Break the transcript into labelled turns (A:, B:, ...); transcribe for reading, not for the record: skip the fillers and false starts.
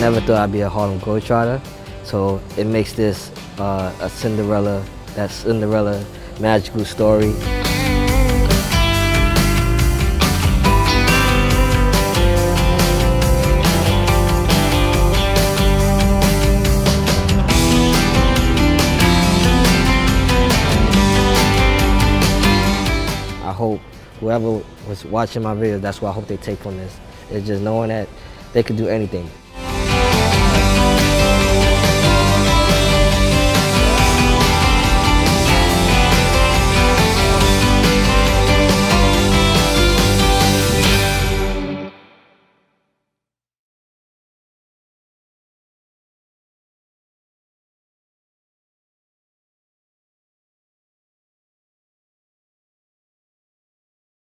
A: never thought I'd be a Harlem Globetrotter, so it makes this a Cinderella magical story. I hope whoever was watching my video, that's what I hope they take from this. It's just knowing that they could do anything.